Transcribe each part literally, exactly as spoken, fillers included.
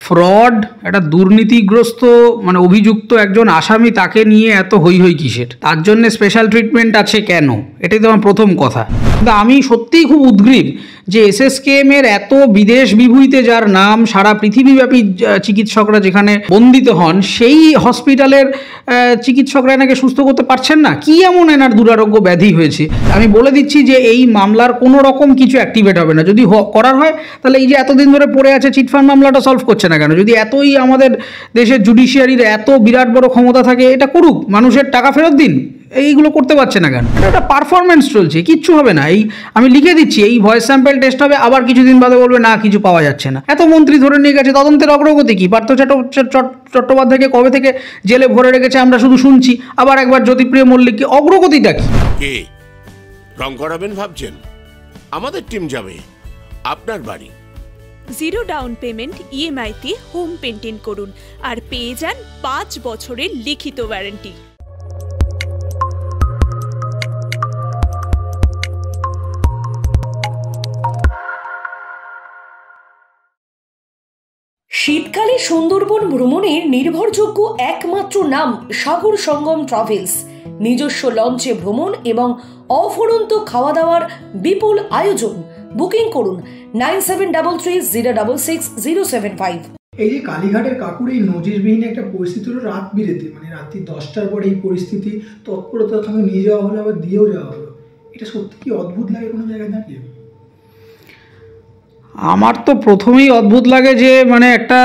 Fraud, একটা দুর্নীতিগ্রস্ত মানে অভিযুক্ত একজন আসামি, তাকে নিয়ে এত হই হই কিসের? তার জন্য স্পেশাল ট্রিটমেন্ট আছে কেন? এটাই তো আমার প্রথম কথা। কিন্তু আমি সত্যিই খুব উদ্গ্রীব যে এসএসকেএম এর এত বিদেশ বিভূতিতে যার নাম, সারা পৃথিবীব্যাপী চিকিৎসকরা যেখানে বন্দিত হন, সেই হসপিটালের চিকিৎসকরা এনাকে সুস্থ করতে পারছেন না। কি এমন এনার দুরারোগ্য ব্যাধি হয়েছে? আমি বলে দিচ্ছি যে এই মামলার কোনো রকম কিছু অ্যাক্টিভেট হবে না। যদি করার হয় তাহলে এই যে এতদিন ধরে পড়ে আছে চিটফান্ড মামলাটা সলভ করছে না কেন? যদি এতই আমাদের দেশের জুডিশিয়ারির এত বিরাট বড় ক্ষমতা থাকে, এটা করুক, মানুষের টাকা ফেরত দিন। এইগুলো করতে পারছে না কেন? এটা একটা পারফরমেন্স চলছে, কিচ্ছু হবে না। এই আমি লিখে দিচ্ছি, এই ভয়েস স্যাম্পল টেস্ট হবে, আবার কিছুদিন বাদে বলবে না কিছু পাওয়া যাচ্ছে না। এত মন্ত্রী ধরে নিয়ে গেছে, তদন্তের অগ্রগতি কি? পার্থ চট্টোপাধ্যায়কে কবে থেকে জেলে ভরে রেখেছে আমরা শুধু শুনছি, আবার একবার জ্যোতিপ্রিয় মল্লিককে, অগ্রগতিটা কি? কে রং করাবেন ভাবছেন? আমাদের টিম যাবে আপনার বাড়ি। জিরো ডাউন পেমেন্ট ইএমআই তে হোম পেন্টিং করুন আর পেয়ে যান পাঁচ বছরের লিখিত ওয়ারেন্টি। শীতকালে সুন্দরবন ভ্রমণের নির্ভরযোগ্য একমাত্র নাম সাগর সঙ্গম ট্রাভেলস। নিজস্ব লঞ্চে ভ্রমণ এবং অফুরন্ত খাওয়া দাওয়ার বিপুল আয়োজন। বুকিং করুন nine seven double three zero double six zero seven five. এই যে কালীঘাটের কাকুর এই নজিরবিহীন একটা পরিস্থিতি হলো রাত বিরেতে, মানে রাত্রি দশটার পরে এই পরিস্থিতি, তৎপরতার সঙ্গে নিয়ে যাওয়া হলো, আবার দিয়েও যাওয়া হলো। এটা সত্যি কি অদ্ভুত লাগে কোনো জায়গায় দাঁড়িয়ে? আমার তো প্রথমেই অদ্ভুত লাগে যে মানে একটা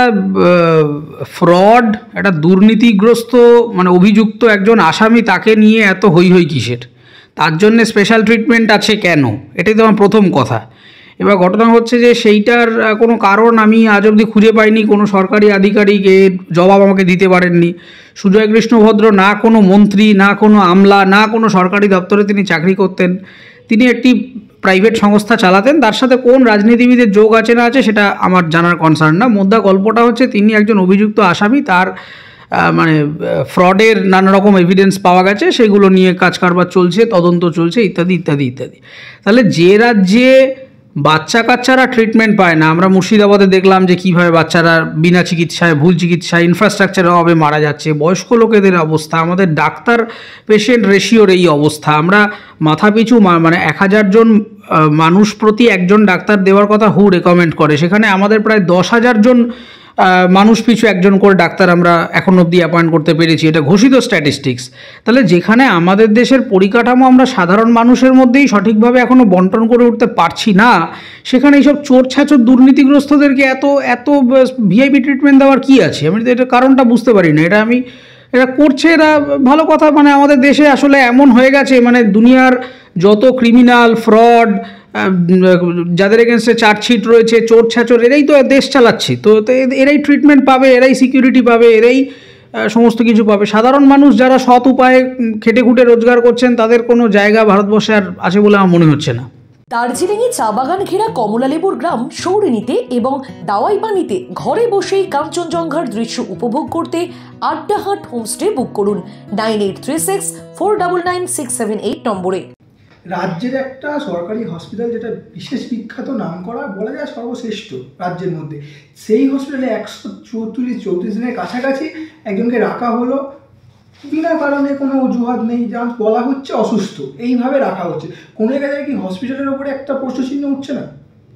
ফ্রড, একটা দুর্নীতিগ্রস্ত মানে অভিযুক্ত একজন আসামি, তাকে নিয়ে এত হই হই কিসের? তার জন্য স্পেশাল ট্রিটমেন্ট আছে কেন? এটাই তো আমার প্রথম কথা। এবার ঘটনা হচ্ছে যে সেইটার কোনো কারণ আমি আজ অবধি খুঁজে পাইনি, কোনো সরকারি আধিকারিক এর জবাব আমাকে দিতে পারেননি। সুজয় কৃষ্ণ ভদ্র না কোনো মন্ত্রী, না কোনো আমলা, না কোনো সরকারি দপ্তরে তিনি চাকরি করতেন। তিনি একটি প্রাইভেট সংস্থা চালাতেন। তার সাথে কোন রাজনীতিবিদের যোগ আছে না আছে সেটা আমার জানার কনসার্ন না। মোদ্দা গল্পটা হচ্ছে তিনি একজন অভিযুক্ত আসামি, তার মানে ফ্রডের নানা রকম এভিডেন্স পাওয়া গেছে, সেগুলো নিয়ে কাজ কারবার চলছে, তদন্ত চলছে, ইত্যাদি ইত্যাদি ইত্যাদি। তাহলে যে রাজ্যে বাচ্চা কাচ্চারা ট্রিটমেন্ট পায় না, আমরা মুর্শিদাবাদে দেখলাম যে কীভাবে বাচ্চারা বিনা চিকিৎসায়, ভুল চিকিৎসায়, ইনফ্রাস্ট্রাকচারের অভাবে মারা যাচ্ছে, বয়স্ক লোকেদের অবস্থা, আমাদের ডাক্তার পেশেন্ট রেশিওর এই অবস্থা, আমরা মাথাপিছু মানে এক হাজার জন মানুষ প্রতি একজন ডাক্তার দেওয়ার কথা হু রেকমেন্ড করে, সেখানে আমাদের প্রায় দশ হাজার জন মানুষ পিছু একজন করে ডাক্তার আমরা এখন অবধি অ্যাপয়েন্ট করতে পেরেছি। এটা ঘোষিত স্ট্যাটিস্টিক্স। তাহলে যেখানে আমাদের দেশের পরিকাঠামো আমরা সাধারণ মানুষের মধ্যেই সঠিকভাবে এখনও বন্টন করে উঠতে পারছি না, সেখানে এইসব চোর ছাচোর দুর্নীতিগ্রস্তদেরকে এত এত ভিআইপি ট্রিটমেন্ট দেওয়ার কী আছে? আমি তো এটা কারণটা বুঝতে পারি না। এটা আমি এরা করছে, এরা ভালো কথা। মানে আমাদের দেশে আসলে এমন হয়ে গেছে, মানে দুনিয়ার যত ক্রিমিনাল, ফ্রড, যাদের এগেনস্টে চার্জশিট রয়েছে, চোর ছাচোর, এরাই তো দেশ চালাচ্ছে। তো এরাই ট্রিটমেন্ট পাবে, এরাই সিকিউরিটি পাবে, এরাই সমস্ত কিছু পাবে। সাধারণ মানুষ যারা সৎ উপায়ে খেটে খুঁটে রোজগার করছেন, তাদের কোনো জায়গা ভারতবর্ষে আর আছে বলে আমার মনে হচ্ছে না। দার্জিলিংয়ে চা বাগান ঘেরা কমলালেবুর গ্রাম সৌরিনীতে এবং দাওয়াইবানিতে ঘরে বসেই কাঞ্চনজঙ্ঘার দৃশ্য উপভোগ করতে আড্ডাহাট হোমস্টে বুক করুন nine eight three six four nine nine six seven eight নম্বরে। রাজ্যের একটা সরকারি হসপিটাল যেটা বিশেষ বিখ্যাত, নাম করা, বলা যায় সর্বশ্রেষ্ঠ রাজ্যের মধ্যে, সেই হসপিটালে একশো চৌত্রিশ চৌত্রিশ দিনের কাছাকাছি একজনকে রাখা হলো বিনা কারণে, কোনো অজুহাত নেই, যা বলা হচ্ছে অসুস্থ, এইভাবে রাখা হচ্ছে। কোনো জায়গায় কি হসপিটালের ওপরে একটা প্রশ্নচিহ্ন উঠছে না?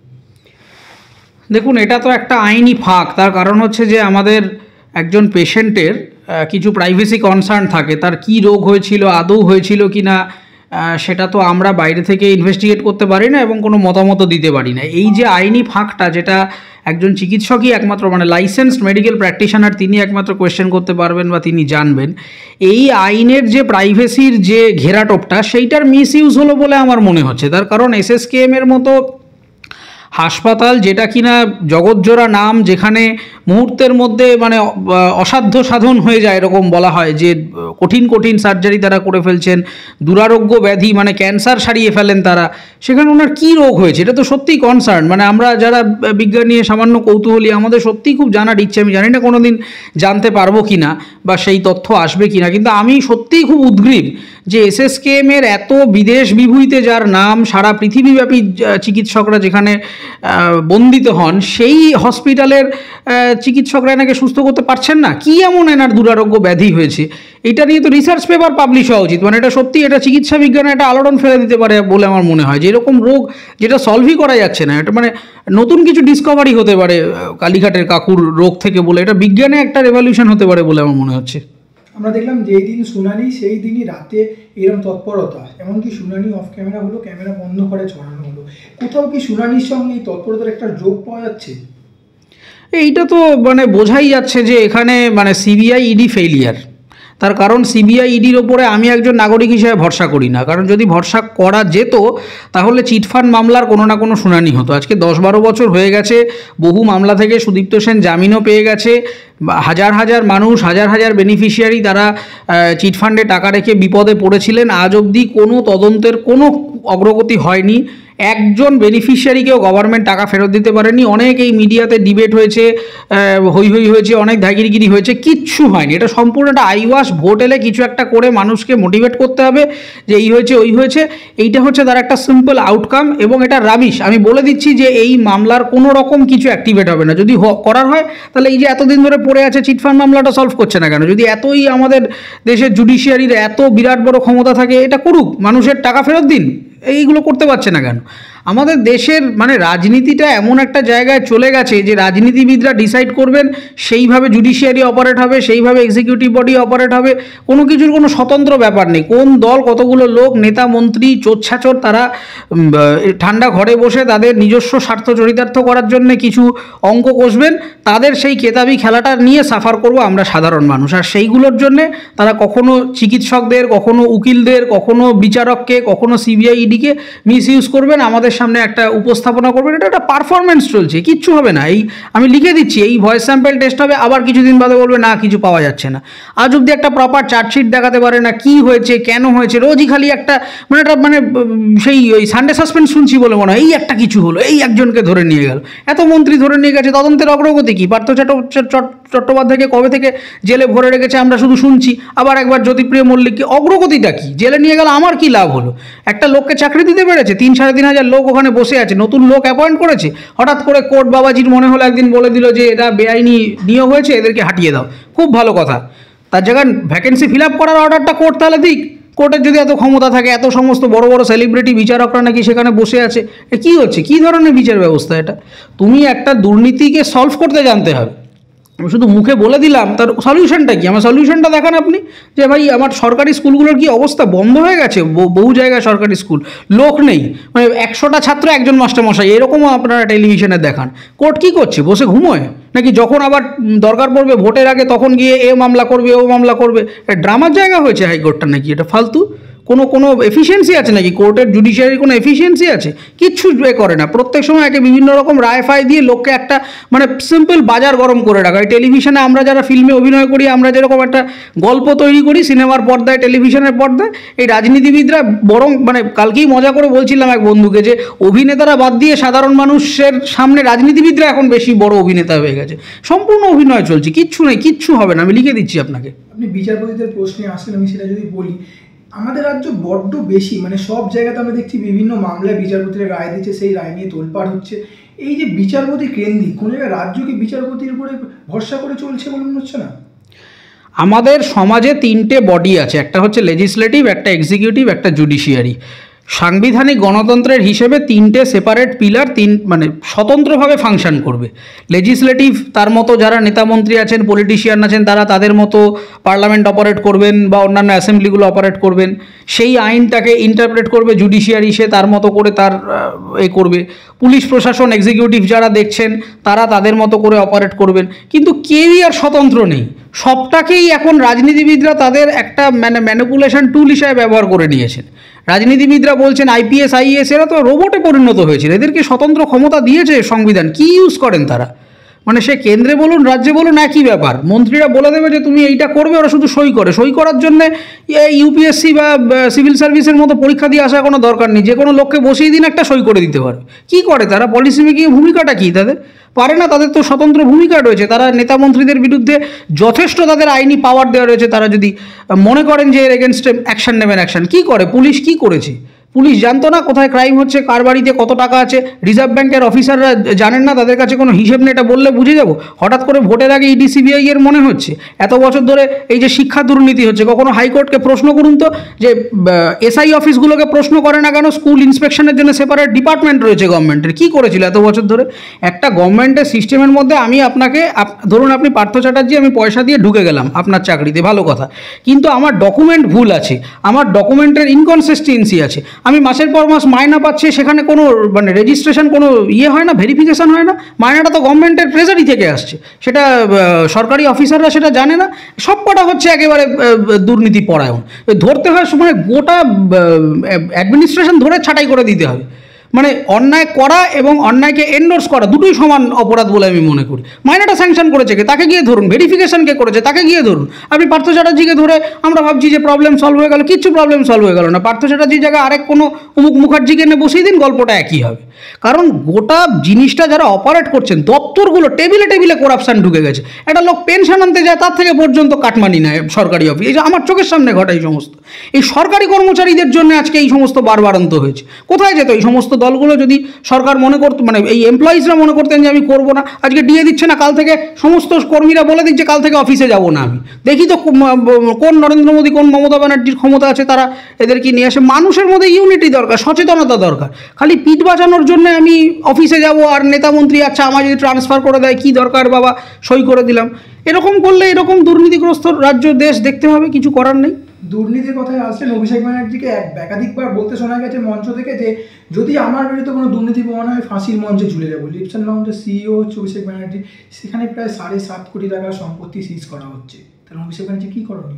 দেখুন, এটা তো একটা আইনি ফাঁক। তার কারণ হচ্ছে যে আমাদের একজন পেশেন্টের কিছু প্রাইভেসি কনসার্ন থাকে, তার কি রোগ হয়েছিল, আদৌ হয়েছিল কি না, সেটা তো আমরা বাইরে থেকে ইনভেস্টিগেট করতে পারি না এবং কোনো মতামতও দিতে পারি না। এই যে আইনি ফাঁকটা, যেটা একজন চিকিৎসকই একমাত্র, মানে লাইসেন্সড মেডিকেল প্র্যাকটিশনার, তিনি একমাত্র কোয়েশ্চেন করতে পারবেন বা তিনি জানবেন, এই আইনের যে প্রাইভেসির যে ঘেরাটোপটা, সেইটার মিস ইউজ হলো বলে আমার মনে হচ্ছে। তার কারণ এসএসকেএম এর মতো হাসপাতাল, যেটা কিনা জগৎজোড়া নাম, যেখানে মুহূর্তের মধ্যে মানে অসাধ্য সাধন হয়ে যায়, এরকম বলা হয় যে কঠিন কঠিন সার্জারি তারা করে ফেলছেন, দুরারোগ্য ব্যাধি মানে ক্যান্সার সারিয়ে ফেলেন তারা, সেখানে ওনার কী রোগ হয়েছে এটা তো সত্যিই কনসার্ন। মানে আমরা যারা বিজ্ঞান নিয়ে সামান্য কৌতূহলী, আমাদের সত্যিই খুব জানার ইচ্ছে। আমি জানি না কোনো দিন জানতে পারবো কি না বা সেই তথ্য আসবে কি না, কিন্তু আমি সত্যিই খুব উদ্গ্রীব যে এসএসকেএম এর এত বিদেশ বিভূতিতে যার নাম, সারা পৃথিবীব্যাপী চিকিৎসকরা যেখানে বন্দিত হন, সেই হসপিটালের চিকিৎসকরা এনাকে সুস্থ করতে পারছেন না? কী এমন এনার দুরারোগ্য ব্যাধি হয়েছে? এটা নিয়ে তো রিসার্চ পেপার পাবলিশ হওয়া উচিত। মানে এটা সত্যি, এটা চিকিৎসা বিজ্ঞানে একটা আলোড়ন ফেলে দিতে পারে বলে আমার মনে হয়, যে এরকম রোগ যেটা সলভই করা যাচ্ছে না, এটা মানে নতুন কিছু ডিসকভারি হতে পারে কালীঘাটের কাকুর রোগ থেকে বলে, এটা বিজ্ঞানে একটা রেভলিউশন হতে পারে বলে আমার মনে হচ্ছে। আমরা দেখলাম যেই দিন শুনানি সেই দিনই রাতে এরকম তৎপরতা, এমনকি শুনানি অফ ক্যামেরা হলো, ক্যামেরা বন্ধ করে ছড়ানো হলো। কোথাও কি শুনানির সঙ্গে এই তৎপরতার একটা যোগ পাওয়া যাচ্ছে? এইটা তো মানে বোঝাই যাচ্ছে যে এখানে মানে সিবিআই ইডি ফেইলিয়ার। তার কারণ সিবিআই ইডির ওপরে আমি একজন নাগরিক হিসেবে ভরসা করি না, কারণ যদি ভরসা করা যেত তাহলে চিটফান্ড মামলার কোনো না কোনো শুনানি হতো। আজকে দশ বারো বছর হয়ে গেছে, বহু মামলা থেকে সুদীপ্ত সেন জামিনও পেয়ে গেছে, হাজার হাজার মানুষ, হাজার হাজার বেনিফিশিয়ারি তারা চিটফান্ডে টাকা রেখে বিপদে পড়েছিলেন। আজ অবধি কোনো তদন্তের কোনো অগ্রগতি হয়নি, একজন বেনিফিশিয়ারিকেও গভর্নমেন্ট টাকা ফেরত দিতে পারেনি। অনেক এই মিডিয়াতে ডিবেট হয়েছে, হই হই হয়েছে, অনেক ধাগিরিগিরি হয়েছে, কিচ্ছু হয়নি। এটা সম্পূর্ণ একটা আইওয়াশ, ভোট এলে কিছু একটা করে মানুষকে মোটিভেট করতে হবে যে এই হয়েছে ওই হয়েছে, এইটা হচ্ছে তার একটা সিম্পল আউটকাম। এবং এটা রাবিশ, আমি বলে দিচ্ছি যে এই মামলার কোনো রকম কিছু অ্যাক্টিভেট হবে না। যদি করার হয় তাহলে এই যে এতদিন ধরে পড়ে আছে চিটফান্ড মামলাটা সলভ করছে না কেন? যদি এতই আমাদের দেশের জুডিশিয়ারির এত বিরাট বড় ক্ষমতা থাকে, এটা করুক, মানুষের টাকা ফেরত দিন, এইগুলো করতে পারছে না কেন? আমাদের দেশের মানে রাজনীতিটা এমন একটা জায়গায় চলে গেছে যে রাজনীতিবিদরা ডিসাইড করবেন, সেইভাবে জুডিশিয়ারি অপারেট হবে, সেইভাবে এক্সিকিউটিভ বডি অপারেট হবে, কোনো কিছুর কোনো স্বতন্ত্র ব্যাপার নেই। কোন দল, কতগুলো লোক, নেতা মন্ত্রী, চোরছাচোর, তারা ঠান্ডা ঘরে বসে তাদের নিজস্ব স্বার্থ চরিতার্থ করার জন্য কিছু অঙ্ক কষবেন, তাদের সেই কেতাবি খেলাটা নিয়ে সাফার করব আমরা সাধারণ মানুষ। আর সেইগুলোর জন্যে তারা কখনো চিকিৎসকদের, কখনো উকিলদের, কখনো বিচারককে, কখনো সিবিআই ইডিকে মিস ইউজ করবেন, আমাদের সামনে একটা উপস্থাপনা করবেন। এটা একটা পারফরমেন্স চলছে, কিচ্ছু হবে না। এই আমি লিখে দিচ্ছি, এই ভয়েস স্যাম্পল টেস্ট হবে, আবার কিছুদিন বাদে বলবে না কিছু পাওয়া যাচ্ছে না। আজ অব্দি একটা প্রপার চার্জশিট দেখাতে পারে না, কি হয়েছে, কেন হয়েছে, রোজই খালি একটা মানে একটা মানে সেই ওই সানডে সাসপেন্স শুনছি বলে মনে হয়, এই একটা কিছু হলো, এই একজনকে ধরে নিয়ে গেল, এত মন্ত্রী ধরে নিয়ে গেছে, তদন্তের অগ্রগতি কি? পার্থ চট্টোপাধ্যায়কে কবে থেকে জেলে ভরে রেখেছে আমরা শুধু শুনছি, আবার একবার জ্যোতিপ্রিয় মল্লিককে, অগ্রগতিটা কি? জেলে নিয়ে গেল, আমার কি লাভ হলো? একটা লোককে চাকরি দিতে পেরেছে, তিন সাড়ে তিন হাজার লোক ওখানে বসে আছে, নতুন লোক অ্যাপয়েন্ট করেছে, হঠাৎ করে কোর্ট বাবাজির মনে হলো একদিন বলে দিল যে এটা বেআইনি নিয়োগ হয়েছে, এদেরকে হাঁটিয়ে দাও, খুব ভালো কথা। তার জায়গায় ভ্যাকেন্সি ফিল আপ করার অর্ডারটা কোর্ট তাহলে দিক। কোর্টের যদি এত ক্ষমতা থাকে, এত সমস্ত বড় বড় সেলিব্রিটি বিচারকরা নাকি সেখানে বসে আছে, এ কী হচ্ছে? কী ধরনের বিচার ব্যবস্থা এটা? তুমি একটা দুর্নীতিকে সলভ করতে জানতে হবে। আমি শুধু মুখে বলে দিলাম, তার সলিউশনটা কি? আমার সলিউশনটা দেখান আপনি, যে ভাই আমার সরকারি স্কুলগুলোর কি অবস্থা, বন্ধ হয়ে গেছে বহু জায়গায় সরকারি স্কুল, লোক নেই, মানে একশোটা ছাত্র একজন মাস্টারমশাই, এরকমও আপনারা টেলিভিশনে দেখান। কোর্ট কী করছে? বসে ঘুমোয় নাকি? যখন আবার দরকার পড়বে ভোটের আগে তখন গিয়ে এ মামলা করবে, ও মামলা করবে। এটা ড্রামার জায়গা হয়েছে হাইকোর্টটা নাকি? এটা ফালতু। কোনো কোনো এফিসিয়েন্সি আছে নাকি কোর্টের, জুডিশিয়ারির কোনো এফিসিয়েন্সি আছে? কিচ্ছু এ করে না। প্রত্যেক সময় একে বিভিন্ন রকম রায় ফায় দিয়ে লোককে একটা মানে সিম্পল বাজার গরম করে রাখা। এই টেলিভিশনে আমরা যারা ফিল্মে অভিনয় করি, আমরা যেরকম একটা গল্প তৈরি করি সিনেমার পর্দায়, টেলিভিশনের পর্দায়, এই রাজনীতিবিদরা বরং মানে কালকেই মজা করে বলছিলাম এক বন্ধুকে যে অভিনেতারা বাদ দিয়ে সাধারণ মানুষের সামনে রাজনীতিবিদরা এখন বেশি বড় অভিনেতা হয়ে গেছে। সম্পূর্ণ অভিনয় চলছে, কিচ্ছু নেই, কিচ্ছু হবে না। আমি লিখে দিচ্ছি আপনাকে। আপনি বিচারপতিদের প্রশ্নে আসেন, আমি সেটা যদি বলি, আমাদের রাজ্য বড্ড বেশি মানে সব জায়গাতে আমরা দেখছি বিভিন্ন মামলায় বিচারপতিরা রায় দিচ্ছে, সেই রায় নিয়ে তোলপাড় হচ্ছে। এই যে বিচারপতি কেন্দ্রিক কোনো জায়গায় রাজ্য কি বিচারপতির উপরে ভরসা করে চলছে বলে মনে হচ্ছে না? আমাদের সমাজে তিনটে বডি আছে, একটা হচ্ছে লেজিসলেটিভ, একটা এক্সিকিউটিভ, একটা জুডিশিয়ারি। সাংবিধানিক গণতন্ত্রের হিসেবে তিনটে সেপারেট পিলার, তিন মানে স্বতন্ত্রভাবে ফাংশন করবে। লেজিসলেটিভ তার মতো যারা নেতামন্ত্রী আছেন, পলিটিশিয়ান আছেন, তারা তাদের মতো পার্লামেন্ট অপারেট করবেন বা অন্যান্য অ্যাসেম্বলিগুলো অপারেট করবেন, সেই আইনটাকে ইন্টারপ্রেট করবে জুডিশিয়ারি, সে তার মতো করে তার এ করবে। পুলিশ প্রশাসন, এক্সিকিউটিভ যারা দেখছেন তারা তাদের মতো করে অপারেট করবেন। কিন্তু কেউই আর স্বতন্ত্র নেই, সবটাকেই এখন রাজনীতিবিদরা তাদের একটা মানে ম্যানিপুলেশন টুল হিসাবে ব্যবহার করে নিয়েছেন। রাজনীতিবিদরা বলছেন আইপিএস আইএএস এরা তো রোবটে পরিণত হয়েছিল, এদেরকে স্বতন্ত্র ক্ষমতা দিয়েছে সংবিধান, কি ইউজ করেন তারা? মানে সে কেন্দ্রে বলুন রাজ্যে বলুন একই ব্যাপার, মন্ত্রীরা বলে দেবে যে তুমি এইটা করবে, ওরা শুধু সই করে। সই করার জন্যে ইউপিএসসি বা সিভিল সার্ভিসের মতো পরীক্ষা দিয়ে আসার কোনো দরকার নেই, যে কোনো লোককে বসিয়ে দিন একটা সই করে দিতে পারবে। কী করে তারা? পলিসি মেকিং ভূমিকাটা কী তাদের? পারে না, তাদের তো স্বতন্ত্র ভূমিকা রয়েছে। তারা নেতা মন্ত্রীদের বিরুদ্ধে যথেষ্ট তাদের আইনি পাওয়ার দেওয়া রয়েছে, তারা যদি মনে করেন যে এর এগেনস্টে অ্যাকশন নেবেন অ্যাকশন। কী করে পুলিশ? কী করেছে? পুলিশ জানতো না কোথায় ক্রাইম হচ্ছে, কার বাড়িতে কত টাকা আছে, রিজার্ভ ব্যাংকের অফিসাররা জানেন না, তাদের কাছে কোনো হিসেব নেই, এটা বললে বুঝে যাবো। হঠাৎ করে ভোটের আগে ইডি সিবিআই এর মনে হচ্ছে এত বছর ধরে এই যে শিক্ষা দুর্নীতি হচ্ছে, কখনো হাইকোর্টকে প্রশ্ন করুন তো যে এসআই অফিসগুলোকে প্রশ্ন করে না কেন, স্কুল ইন্সপেকশনের জন্য সেপারেট ডিপার্টমেন্ট রয়েছে গভর্নমেন্টের, কী করেছিল এত বছর ধরে? একটা গভর্নমেন্টের সিস্টেমের মধ্যে আমি আপনাকে, ধরুন আপনি পার্থ চ্যাটার্জি, আমি পয়সা দিয়ে ঢুকে গেলাম আপনার চাকরিতে, ভালো কথা, কিন্তু আমার ডকুমেন্ট ভুল আছে, আমার ডকুমেন্টের ইনকনসিস্টেন্সি আছে, আমি মাসের পর মাস মাইনা পাচ্ছি, সেখানে কোনো মানে রেজিস্ট্রেশন, কোনো ইয়ে হয় না, ভেরিফিকেশন হয় না, মাইনাটা তো গভর্নমেন্টের ট্রেজারি থেকে আসছে, সেটা সরকারি অফিসাররা সেটা জানে না, সব কটা হচ্ছে একেবারে দুর্নীতি পরায়ণ। ধরতে হয় সময় গোটা অ্যাডমিনিস্ট্রেশন ধরে ছাঁটাই করে দিতে হবে। মানে অন্যায় করা এবং অন্যায়কে এন্ডোর্স করা দুটোই সমান অপরাধ বলে আমি মনে করি। মাইনাটা স্যাংশন করেছে কে, তাকে গিয়ে ধরুন, ভেরিফিকেশন কে করেছে তাকে গিয়ে ধরুন। আপনি পার্থ চ্যাটার্জিকে ধরে আমরা ভাবছি যে প্রবলেম সলভ হয়ে গেল, কিচ্ছু প্রবলেম সলভ হয়ে গেল না। পার্থ চ্যাটার্জির জায়গায় আরেক কোনো অমুক মুখার্জিকে এনে বসিয়ে দিন, গল্পটা একই হবে। কারণ গোটা জিনিসটা যারা অপারেট করছেন, দপ্তরগুলো টেবিলে টেবিলে করাপশান ঢুকে গেছে। একটা লোক পেনশন আনতে যায়, তার থেকে পর্যন্ত কাটমানি নেয় সরকারি অফিস। এই যে আমার চোখের সামনে ঘটা এই সমস্ত, এই সরকারি কর্মচারীদের জন্য আজকে এই সমস্ত বারবারন্ত হয়েছে। কোথায় যেত এই সমস্ত দলগুলো যদি সরকার মনে করতো, মানে এই এমপ্লয়িজরা মনে করতেন যে আমি করবো না, আজকে দিয়ে দিচ্ছে না, কাল থেকে সমস্ত কর্মীরা বলে দিচ্ছে কাল থেকে অফিসে যাব না আমি। দেখি তো কোন নরেন্দ্র মোদী, কোন মমতা ব্যানার্জির ক্ষমতা আছে, তারা এদেরকে নিয়ে আসে। মানুষের মধ্যে ইউনিটি দরকার, সচেতনতা দরকার। খালি পিঠ বাঁচানোর জন্য আমি অফিসে যাব আর নেতা মন্ত্রী আচ্ছা আমার যদি ট্রান্সফার করে দেয়, কি দরকার বাবা, সই করে দিলাম। এরকম করলে এরকম দুর্নীতিগ্রস্ত রাজ্য দেশ দেখতে হবে, কিছু করার নেই। দুর্নীতির কথায় আসছেন, অভিষেক ব্যানার্জিকে এক একাধিকবার বলতে শোনা গেছে মঞ্চ থেকে যে যদি আমার বিরুদ্ধে কোনো দুর্নীতি প্রমাণ হয় ফাঁসির মঞ্চে ঝুলে যাবো। লিপসন লাউঞ্জের সিইও হচ্ছে অভিষেক ব্যানার্জি, সেখানে প্রায় সাড়ে সাত কোটি টাকার সম্পত্তি সিজ করা হচ্ছে। তাহলে অভিষেক ব্যানার্জি কী করণীয়?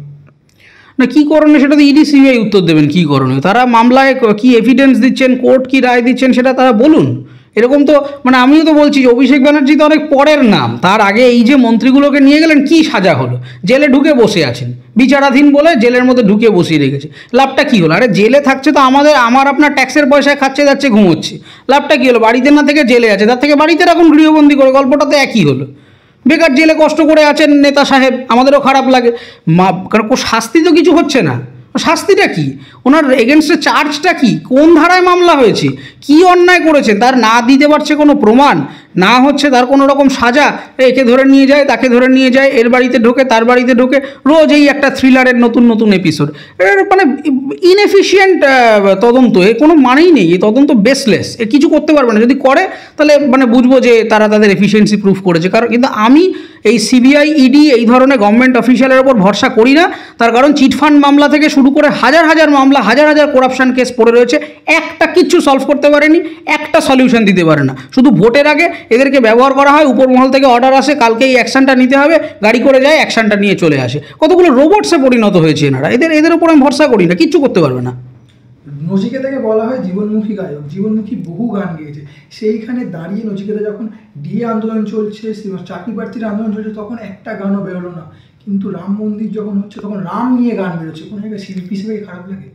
না কী করণীয় সেটা তো ইডি সিবিআই উত্তর দেবেন। কী করণীয়, তারা মামলায় কী এভিডেন্স দিচ্ছেন, কোর্ট কী রায় দিচ্ছেন সেটা তারা বলুন। এরকম তো মানে আমিও তো বলছি যে অভিষেক ব্যানার্জি তো অনেক পরের নাম। তার আগে এই যে মন্ত্রীগুলোকে নিয়ে গেলেন, কি সাজা হলো? জেলে ঢুকে বসে আছেন, বিচারাধীন বলে জেলের মধ্যে ঢুকে বসিয়ে রেখেছে। লাভটা কী হলো? আরে জেলে থাকছে তো আমাদের, আমার আপনার ট্যাক্সের পয়সায় খাচ্ছে, যাচ্ছে, ঘুমোচ্ছে। লাভটা কী হলো? বাড়িতে না থেকে জেলে আছে, তার থেকে বাড়িতে রাখুন গৃহবন্দী করে, গল্পটা তো একই হলো। বেকার জেলে কষ্ট করে আছেন নেতা সাহেব, আমাদেরও খারাপ লাগে। মা কারণ শাস্তি তো কিছু হচ্ছে না, শাস্তিটা কি? ওনার এগেনস্টে চার্জটা কি? কোন ধারায় মামলা হয়েছে? কি অন্যায় করেছে? তার না দিতে পারছে কোনো প্রমাণ, না হচ্ছে তার কোনো রকম সাজা, একে ধরে নিয়ে যায়, তাকে ধরে নিয়ে যায়, এর বাড়িতে ঢোকে, তার বাড়িতে ঢোকে, রোজ এই একটা থ্রিলারের নতুন নতুন এপিসোড। এর মানে ইনএফিশিয়েন্ট তদন্ত, এর কোনো মানেই নেই। এই তদন্ত বেসলেস, এ কিছু করতে পারবে না। যদি করে তাহলে মানে বুঝবো যে তারা তাদের এফিসিয়েন্সি প্রুফ করেছে। কারণ কিন্তু আমি এই সিবিআই, ইডি এই ধরনের গভর্নমেন্ট অফিসিয়ালের ওপর ভরসা করি না। তার কারণ চিটফান্ড মামলা থেকে শুরু করে হাজার হাজার মামলা, হাজার হাজার করাপশন কেস পড়ে রয়েছে, একটা কিচ্ছু সলভ করতে পারেনি, একটা সলিউশন দিতে পারে না। শুধু ভোটের আগে এদেরকে ব্যবহার করা হয়, উপর মহল থেকে অর্ডার আসে, কালকে এই অ্যাকশনটা নিতে হবে, গাড়ি করে যায়, অ্যাকশনটা নিয়ে চলে আসে। কতগুলো রোবটসে পরিণত হয়েছে এনারা। এদের এদের উপর আমি ভরসা করি না, কিচ্ছু করতে পারবে না। নচিকেতাকে বলা হয় জীবনমুখী গায়ক, জীবনমুখী বহু গান গেয়েছে। সেইখানে দাঁড়িয়ে নচিকেতা যখন ডিএ আন্দোলন চলছে, চাকরি প্রার্থীর আন্দোলন চলছে, তখন একটা গানও বেরোলো না। কিন্তু রাম মন্দির যখন হচ্ছে তখন রাম নিয়ে গান বেরোচ্ছে। কোনো জায়গায় শিল্পী হিসেবে খারাপ লাগে?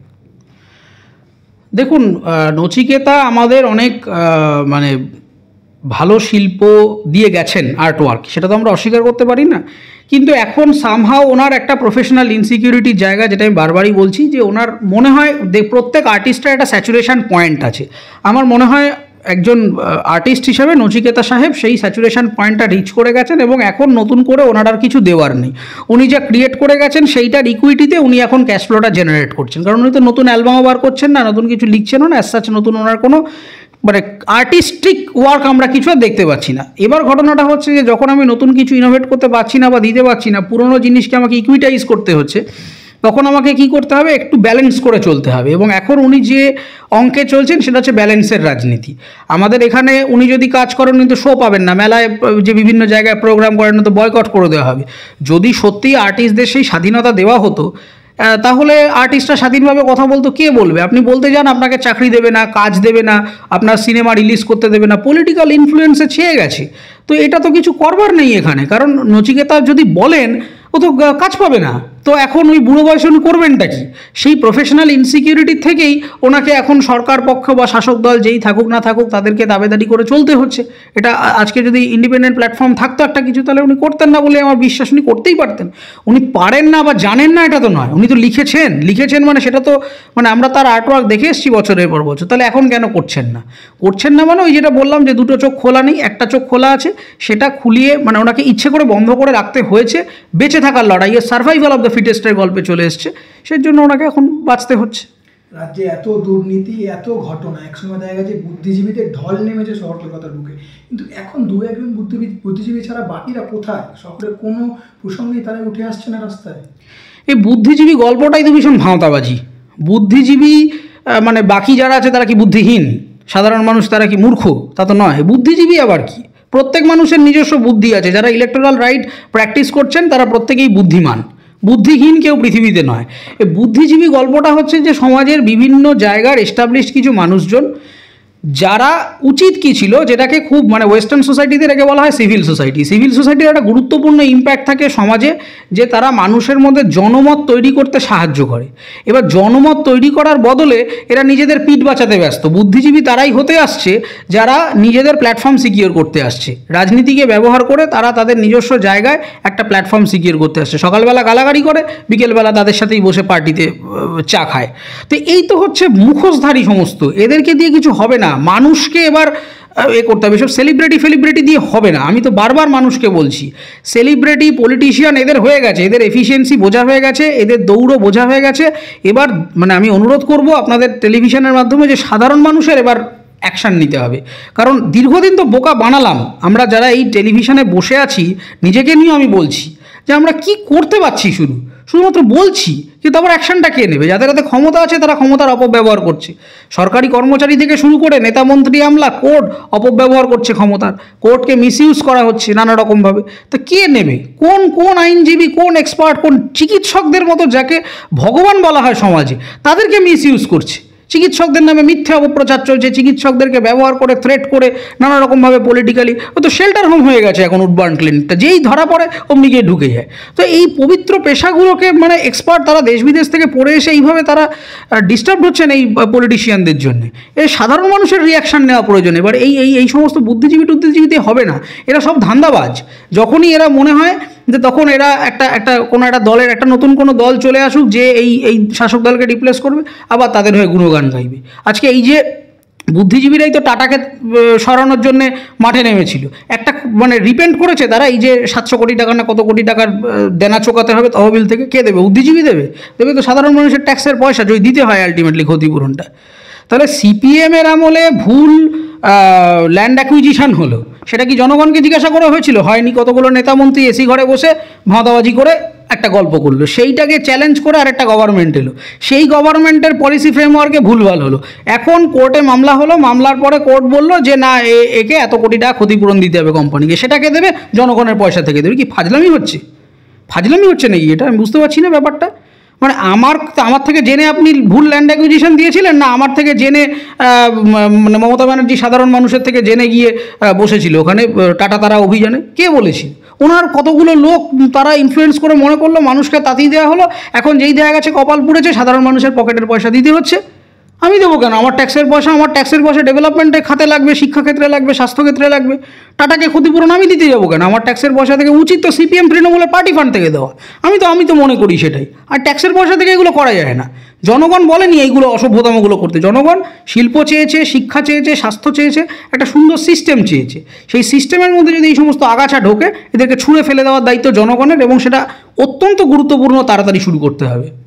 দেখুন, নচিকেতা আমাদের অনেক মানে ভালো শিল্প দিয়ে গেছেন, আর্ট ওয়ার্ক, সেটা তো আমরা অস্বীকার করতে পারি না। কিন্তু এখন সামহাও ওনার একটা প্রফেশনাল ইনসিকিউরিটির জায়গা, যেটা আমি বারবারই বলছি, যে ওনার মনে হয় প্রত্যেক আর্টিস্টের একটা স্যাচুরেশন পয়েন্ট আছে। আমার মনে হয় একজন আর্টিস্ট হিসেবে নচিকেতা সাহেব সেই স্যাচুরেশন পয়েন্টটা রিচ করে গেছেন এবং এখন নতুন করে ওনার আর কিছু দেওয়ার নেই। উনি যা ক্রিয়েট করে গেছেন সেইটার ইকুইটিতে উনি এখন ক্যাশ ফ্লোটা জেনারেট করছেন। কারণ উনি তো নতুন অ্যালবামও বার করছেন না, নতুন কিছু লিখছেনও না, অ্যাজ সাচ নতুন ওনার কোনো মানে আর্টিস্টিক ওয়ার্ক আমরা কিছু আর দেখতে পাচ্ছি না। এবার ঘটনাটা হচ্ছে যে যখন আমি নতুন কিছু ইনোভেট করতে পারছি না বা দিতে পারছি না, পুরোনো জিনিসকে আমাকে ইকুইটাইজ করতে হচ্ছে, তখন আমাকে কি করতে হবে? একটু ব্যালেন্স করে চলতে হবে। এবং এখন উনি যে অঙ্কে চলছেন সেটা হচ্ছে ব্যালেন্সের রাজনীতি। আমাদের এখানে উনি যদি কাজ করেন উনি তো শো পাবেন না, মেলায় যে বিভিন্ন জায়গায় প্রোগ্রাম করেন তো বয়কট করে দেওয়া হবে। যদি সত্যিই আর্টিস্টদের সেই স্বাধীনতা দেওয়া হতো, তাহলে আর্টিস্টরা স্বাধীনভাবে কথা বলতো। কে বলবে? আপনি বলতে যান, আপনাকে চাকরি দেবে না, কাজ দেবে না, আপনার সিনেমা রিলিজ করতে দেবে না, পলিটিক্যাল ইনফ্লুয়েন্সে ছেয়ে গেছে। তো এটা তো কিছু করবার নেই এখানে। কারণ নচিকেতা যদি বলেন, ও তো কাজ পাবে না। তো এখন ওই বুড়ো বয়সে উনি করবেনটা কি? সেই প্রফেশনাল ইনসিকিউরিটির থেকেই ওনাকে এখন সরকার পক্ষ বা শাসক দল যেই থাকুক না থাকুক তাদেরকে দাবেদারি করে চলতে হচ্ছে। এটা আজকে যদি ইন্ডিপেন্ডেন্ট প্ল্যাটফর্ম থাকতো একটা কিছু, তাহলে উনি করতেন না বলে আমার বিশ্বাস, উনি করতেই পারতেন। উনি পারেন না বা জানেন না এটা তো নয়, উনি তো লিখেছেন, লিখেছেন মানে সেটা তো মানে আমরা তার আর্টওয়ার্ক দেখে এসেছি বছরের পর বছর। তাহলে এখন কেন করছেন না? করছেন না মানে ওই যেটা বললাম যে দুটো চোখ খোলা নেই, একটা চোখ খোলা আছে, সেটা খুলিয়ে মানে ওনাকে ইচ্ছে করে বন্ধ করে রাখতে হয়েছে। বেঁচে থাকার লড়াই, এর সার্ভাইভাল অফ দ্য ফিটেস্টের গল্পে চলে এসছে, সেই জন্য ওনাকে এখন বাঁচতে হচ্ছে। রাজ্যে এত দুর্নীতি, এত ঘটনা, একসময় দেখা গেছে বুদ্ধিজীবীদের ঢল নেমেছে শহর কলকাতার বুকে, কিন্তু এখন দু একজন বুদ্ধিজীবী বুদ্ধিজীবী ছাড়া বাকিরা কোথায়? শহরের কোনো প্রসঙ্গেই তারা উঠে আসছে না রাস্তায়। এই বুদ্ধিজীবী গল্পটাই তো ভীষণ ভাঁওতাবাজি। বুদ্ধিজীবী মানে বাকি যারা আছে তারা কি বুদ্ধিহীন? সাধারণ মানুষ তারা কি মূর্খ? তা তো নয়। বুদ্ধিজীবী আবার কি? প্রত্যেক মানুষের নিজস্ব বুদ্ধি আছে। যারা ইলেকটোরাল রাইট প্র্যাকটিস করছেন তারা প্রত্যেকেই বুদ্ধিমান, বুদ্ধিহীন কেউ পৃথিবীতে নয়। এই বুদ্ধিজীবী গল্পটা হচ্ছে যে সমাজের বিভিন্ন জায়গার এস্টাবলিশড কিছু মানুষজন যারা উচিত কী ছিল, যেটাকে খুব মানে ওয়েস্টার্ন সোসাইটিতে রেখে বলা হয় সিভিল সোসাইটি। সিভিল সোসাইটির একটা গুরুত্বপূর্ণ ইম্প্যাক্ট থাকে সমাজে, যে তারা মানুষের মধ্যে জনমত তৈরি করতে সাহায্য করে। এবার জনমত তৈরি করার বদলে এরা নিজেদের পিঠ বাঁচাতে ব্যস্ত। বুদ্ধিজীবী তারাই হতে আসছে যারা নিজেদের প্ল্যাটফর্ম সিকিওর করতে আসছে। রাজনীতিকে ব্যবহার করে তারা তাদের নিজস্ব জায়গায় একটা প্ল্যাটফর্ম সিকিওর করতে আসছে। সকালবেলা গালাগালি করে, বিকেলবেলা তাদের সাথেই বসে পার্টিতে চা খায়। তো এই তো হচ্ছে মুখোশধারী সমস্ত। এদেরকে দিয়ে কিছু হবে না, মানুষকে এবার এ করতে হবে। সব সেলিব্রিটি ফেলিব্রিটি দিয়ে হবে না। আমি তো বারবার মানুষকে বলছি, সেলিব্রিটি পলিটিশিয়ান এদের হয়ে গেছে, এদের এফিসিয়েন্সি বোঝা হয়ে গেছে, এদের দৌড়ও বোঝা হয়ে গেছে। এবার মানে আমি অনুরোধ করব আপনাদের টেলিভিশনের মাধ্যমে যে সাধারণ মানুষের এবার অ্যাকশান নিতে হবে। কারণ দীর্ঘদিন তো বোকা বানালাম আমরা যারা এই টেলিভিশনে বসে আছি, নিজেকে নিয়েও আমি বলছি যে আমরা কি করতে পারছি, শুধু শুধুমাত্র বলছি, কিন্তু আবার অ্যাকশনটা কে নেবে? যাদের হাতে ক্ষমতা আছে তারা ক্ষমতার অপব্যবহার করছে। সরকারি কর্মচারী থেকে শুরু করে নেতা মন্ত্রী আমলা, কোর্ট অপব্যবহার করছে ক্ষমতার, কোর্টকে মিসইউজ করা হচ্ছে নানা রকমভাবে। তো কে নেবে? কোন কোন আইনজীবী, কোন এক্সপার্ট, কোন চিকিৎসকদের মতো যাকে ভগবান বলা হয় সমাজে, তাদেরকে মিসইউজ করছে। চিকিৎসকদের নামে মিথ্যে অপপ্রচার চলছে, চিকিৎসকদেরকে ব্যবহার করে থ্রেট করে নানা রকমভাবে পলিটিক্যালি। ও তো শেল্টার হোম হয়ে গেছে এখন উডবার্ন ক্লিনিকটা, যেই ধরা পড়ে অমনি গিয়ে ঢুকে যায়। তো এই পবিত্র পেশাগুলোকে মানে এক্সপার্ট তারা দেশ বিদেশ থেকে পড়ে এসে এইভাবে তারা ডিস্টার্ব হচ্ছেন এই পলিটিশিয়ানদের জন্য। এই সাধারণ মানুষের রিয়াকশান নেওয়া প্রয়োজন। এবার এই এই এই সমস্ত বুদ্ধিজীবী টুদ্ধিজীবীতে হবে না, এরা সব ধান্দাবাজ। যখনই এরা মনে হয় যে তখন এরা একটা একটা কোনো একটা দলের একটা নতুন কোনো দল চলে আসুক যে এই এই শাসক দলকে রিপ্লেস করবে, আবার তাদের হয়ে গুণগান গাইবে। আজকে এই যে বুদ্ধিজীবীরাই তো টাটাকে সরানোর জন্যে মাঠে নেমেছিল, একটা মানে রিপেন্ট করেছে তারা। এই যে সাতশো কোটি টাকা না কত কোটি টাকার দেনা চোকাতে হবে তহবিল থেকে, কে দেবে? বুদ্ধিজীবী দেবে? দেবে তো সাধারণ মানুষের ট্যাক্সের পয়সা, যদি দিতে হয় আলটিমেটলি ক্ষতিপূরণটা। তাহলে সিপিএমের আমলে ভুল ল্যান্ড অ্যাকুইজিশন হলো, সেটা কি জনগণকে জিজ্ঞাসা করা হয়েছিল? হয়নি। কতগুলো নেতামন্ত্রী এসি ঘরে বসে ভাঁদাবাজি করে একটা গল্প করলো, সেইটাকে চ্যালেঞ্জ করে আর একটা গভর্নমেন্ট এলো, সেই গভর্নমেন্টের পলিসি ফ্রেমওয়ার্কে ভুলভাল হলো। এখন কোর্টে মামলা হলো, মামলার পরে কোর্ট বললো যে না একে এত কোটি টাকা ক্ষতিপূরণ দিতে হবে কোম্পানিকে। সেটাকে দেবে জনগণের পয়সা থেকে দেবে। কি ফাজলামি হচ্ছে? ফাজলামি হচ্ছে নাকি এটা? আমি বুঝতে পারছি না ব্যাপারটা। মানে আমার আমার থেকে জেনে আপনি ভুল ল্যান্ড অ্যাকুইজিশন দিয়েছিলেন, না আমার থেকে জেনে মানে মমতা ব্যানার্জি সাধারণ মানুষের থেকে জেনে গিয়ে বসেছিল ওখানে টাটা তারা অভিযানে? কে বলেছিল? ওনার কতগুলো লোক তারা ইনফ্লুয়েন্স করে মনে করলো মানুষকে তাতিয়ে দেওয়া হলো। এখন যেই দেখা গেছে কপাল পুড়েছে, সাধারণ মানুষের পকেটের পয়সা দিতে হচ্ছে। আমি দেবো কেন? আমার ট্যাক্সের পয়সা, আমার ট্যাক্সের পয়সা ডেভেলপমেন্টের খাতে লাগবে, শিক্ষাক্ষেত্রে লাগবে, স্বাস্থ্যক্ষেত্রে লাগবে। টাটাকে ক্ষতিপূরণ আমি দিতে যাবো কেন? আমার ট্যাক্সের পয়সা থেকে উচিত তো সিপিএম তৃণমূলের পার্টি ফান্ড থেকে দেওয়া। আমি তো আমি তো মনে করি সেটাই। আর ট্যাক্সের পয়সা থেকে এগুলো করা যায় না। জনগণ বলেনি এইগুলো অসভ্যতামগুলো করতে। জনগণ শিল্প চেয়েছে, শিক্ষা চেয়েছে, স্বাস্থ্য চেয়েছে, একটা সুন্দর সিস্টেম চেয়েছে। সেই সিস্টেমের মধ্যে যদি এই সমস্ত আগাছা ঢোকে, এদেরকে ছুঁড়ে ফেলে দেওয়ার দায়িত্ব জনগণের, এবং সেটা অত্যন্ত গুরুত্বপূর্ণ, তাড়াতাড়ি শুরু করতে হবে।